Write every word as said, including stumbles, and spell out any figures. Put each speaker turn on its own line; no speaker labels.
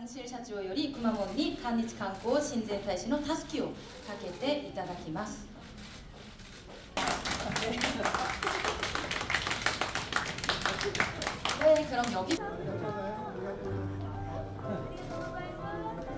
関新社長よりくまモンに韓日観光親善大使のたすきをかけていただきます。네, 그럼 여기